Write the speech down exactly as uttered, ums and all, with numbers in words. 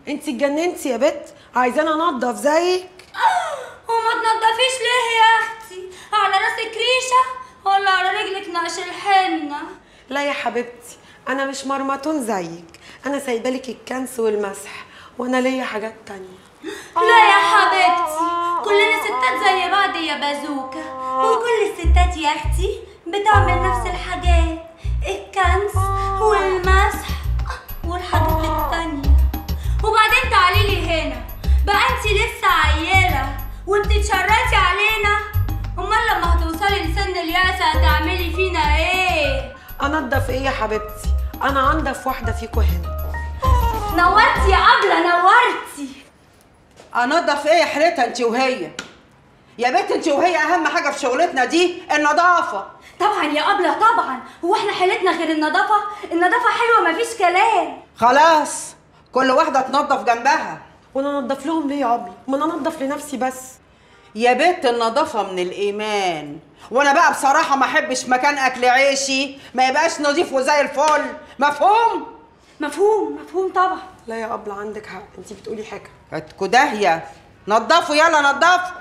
انت اتجننتي يا بت؟ عايزاني انضف زيك؟ وما تنضفيش ليه يا اختي؟ على راسك ريشه ولا على رجلك نقش الحنه؟ لا يا حبيبتي، انا مش مرمطون زيك، انا سايبالك الكنس والمسح، وانا ليا حاجات تانية. لا يا حبيبتي، كلنا ستات زي بعض يا بازوكا، وكل الستات يا اختي بتعمل نفس الحاجات، الكنس والمسح والحاجات التانية. وبعدين تعالي لي هنا بقى، انت لسه عيالة وبتتشرطي علينا؟ امال لما هتوصلي لسن اليأس هتعملي فينا ايه؟ انضف ايه يا حبيبتي؟ انا انضف واحدة فيكوا هنا. نورتي يا أبلة، نورتي. انضف ايه يا حريتها انت وهي؟ يا بنت انت وهي اهم حاجه في شغلتنا دي النظافه. طبعا يا أبلة طبعا، هو احنا حيلتنا غير النظافة؟ النظافة حلوة مفيش كلام. خلاص كل واحده تنظف جنبها. وانا انضف لهم ليه يا عبلة؟ ما انا انضف لنفسي بس. يا بنت النظافه من الايمان، وانا بقى بصراحه ما احبش مكان اكل عيشي ما يبقاش نظيف وزي الفل. مفهوم؟ مفهوم مفهوم طبعا. لا يا أبلة عندك حق، انتي بتقولي حاجة. هتكوا داهيه. نضفوا يلا نضفوا.